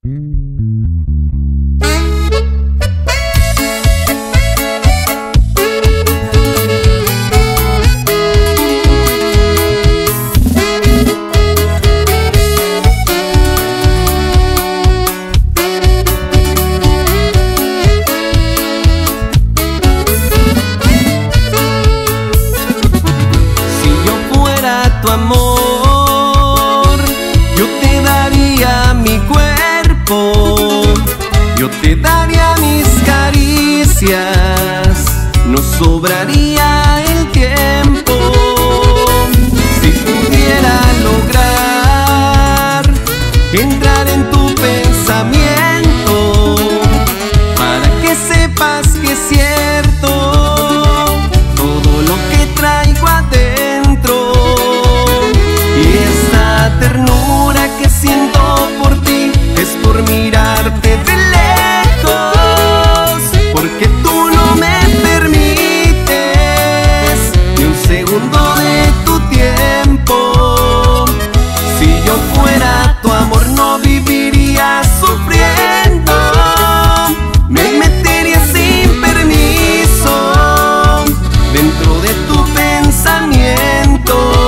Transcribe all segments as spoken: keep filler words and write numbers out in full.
Tu amor, yo te daría mi cuerpo, yo te daría mis caricias, nos sobraría el tiempo. Si pudiera lograr entrar en tu pensamiento, para que sepas que es cierto todo lo que traigo adentro. Ternura que siento por ti es por mirarte de lejos, porque tú no me permites ni un segundo de tu tiempo. Si yo fuera tu amor no viviría sufriendo, me metería sin permiso dentro de tu pensamiento.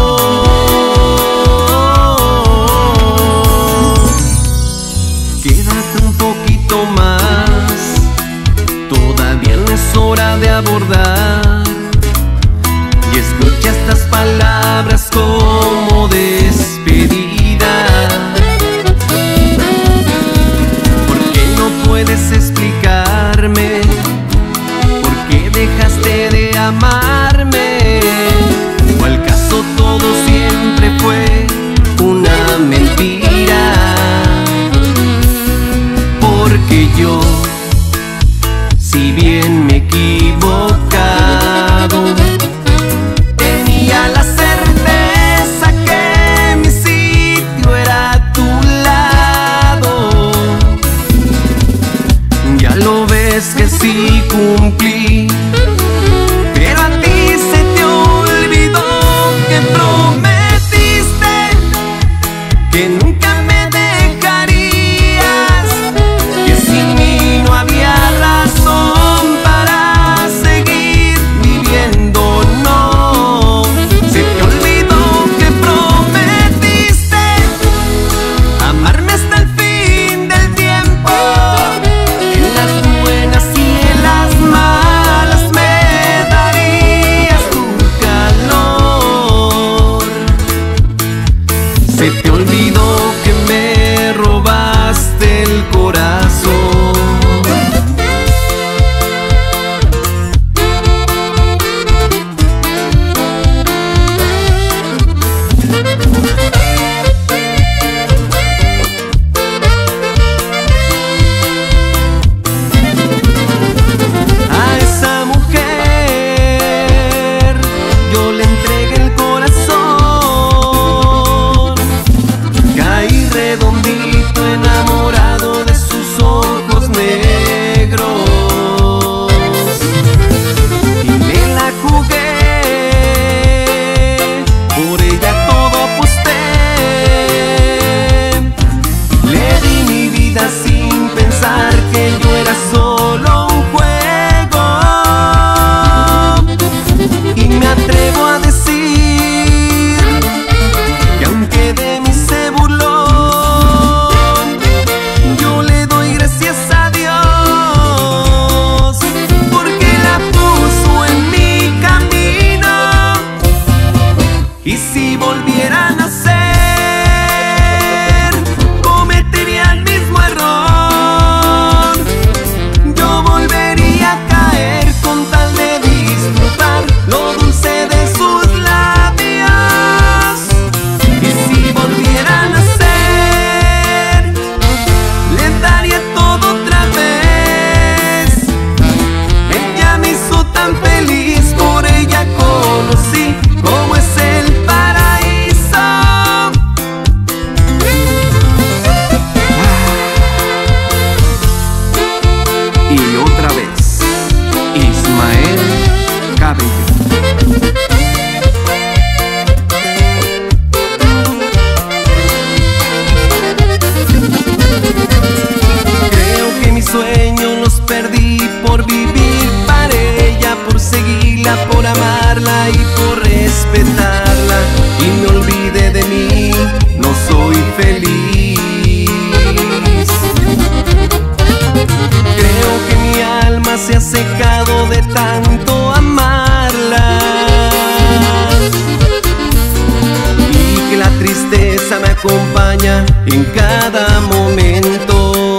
Hora de abordar y escucha estas palabras como despedida. ¿Por qué no puedes explicarme por qué dejaste de amarme? ¿O al caso todo siempre fue una mentira? Porque yo, si bien me he equivocado, tenía la certeza que mi sitio era a tu lado. Ya lo ves que sí cumplí, pero a ti se te olvidó que prometiste que nunca me dejarías, que sin mí no había razón para seguir viviendo. No, se te olvidó que prometiste amarme hasta el fin del tiempo. En las buenas y en las malas me darías tu calor. Se te olvidó que me robaste el corazón. cada momento.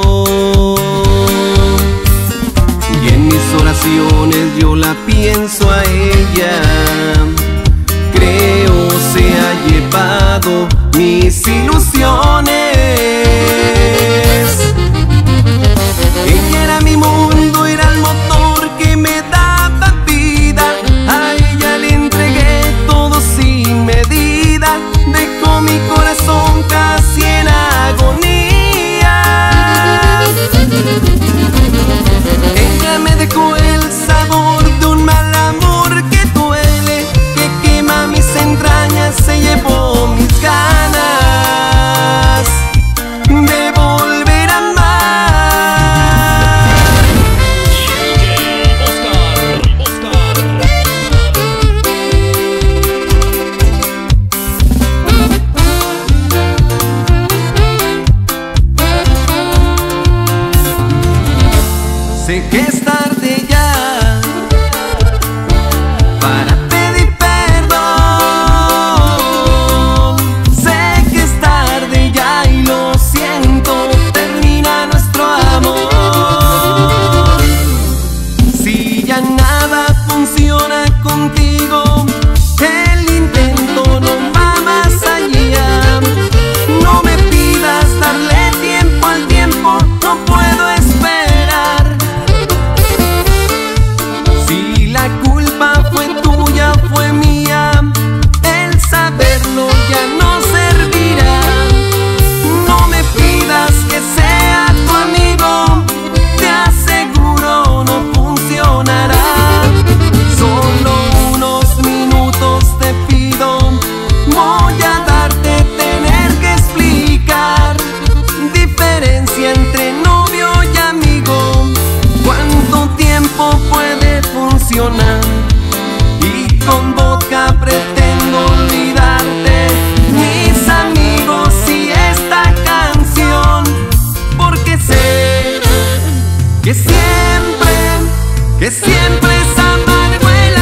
Y en mis oraciones yo la pienso a ella. Creo se ha llevado mis ilusiones. Ella era mi mundo, era el motor que me daba vida. A ella le entregué todo sin medida. Dejó mi corazón casi en agonía. Ella me dejó el sabor de un mal amor que duele, que quema mis entrañas, se llevó mis ganas de volver a amar. Sé que es tarde ya para pedir perdón. Sé que es tarde ya y lo siento, termina nuestro amor. Si ya nada funciona contigo, el intento no va más allá. No me pidas darle tiempo al tiempo, no puedo esperar. Si la culpa fue tuya, fue mía, el saberlo ya no servirá. No me pidas que sea tu amigo, te aseguro no funcionará. Solo unos minutos te pido, voy a darte, tener que explicar diferencia entre novio y amigo. ¿Cuánto tiempo puede funcionar? Y con vodka pretendo olvidarte, mis amigos, y esta canción, porque sé que siempre, que siempre es amargo el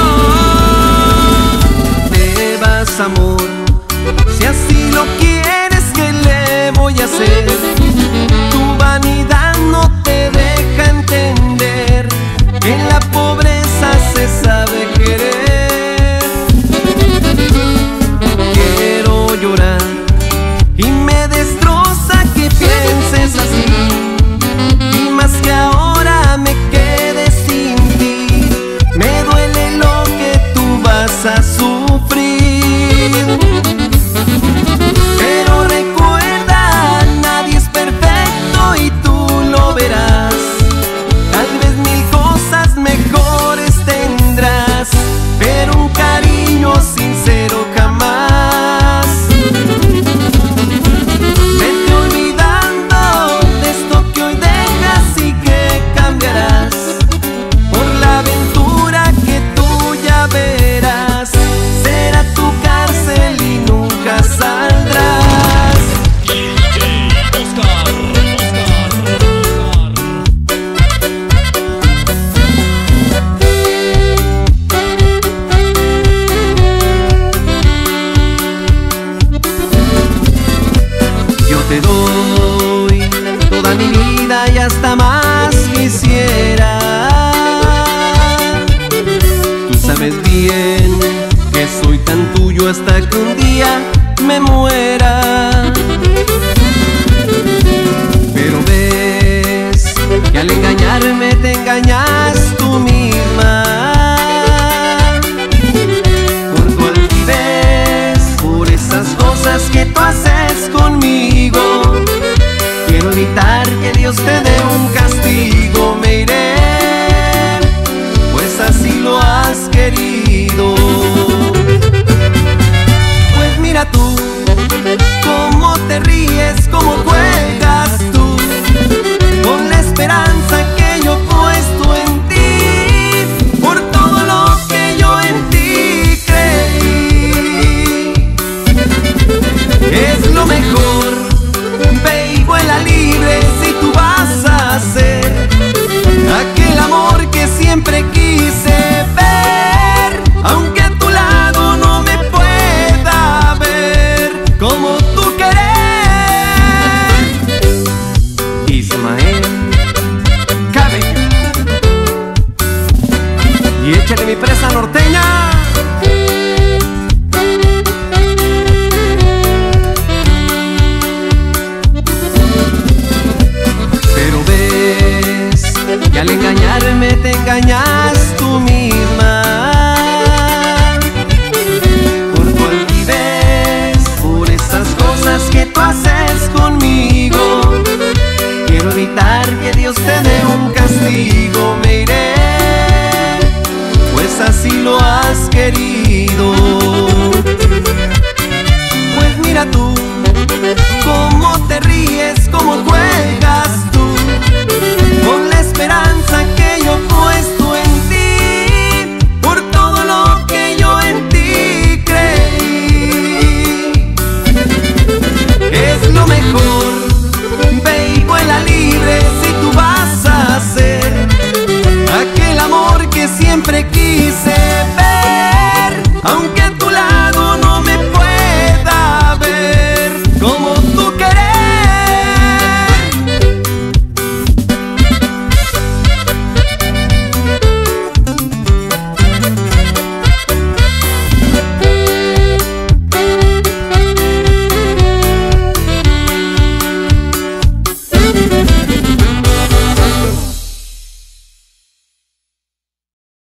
adiós. Te vas, amor, si así lo quieres, ¿qué le voy a hacer? Tu vanidad no te deja entender que en la pobreza se sabe querer. Quiero llorar y me destroza que pienses así, y más que ahora me quede sin ti. Me duele lo que tú vas a sufrir, pero recuerda, nadie es perfecto y tú lo verás. Tal vez mil cosas mejores tendrás, pero un cariño sincero jamás. Vete olvidando de esto que hoy dejas y que cambiarás por la aventura que tú ya verás. Será tu cárcel y nunca saldrás. Yo te doy toda mi vida y hasta más quisiera. Tú sabes bien que soy tan tuyo hasta que un día me muera. Pero ves que al engañarme te engañas tú misma. Por tu altivez, por esas cosas que tú haces conmigo, quiero evitar que Dios te dé un castigo. Me iré, pues así lo has querido. Pues mira tú cómo engañarme te engañas tú misma. Por tu altivez, por esas cosas que tú haces conmigo, quiero evitar que Dios te dé un castigo. Me iré, pues así lo has querido. Pues mira tú, cómo te ríes, cómo juegas tú, con la esperanza que yo he puesto en ti, por todo lo que yo en ti creí. Es lo mejor, ve y vuela libre si tú vas a hacer aquel amor que siempre quise.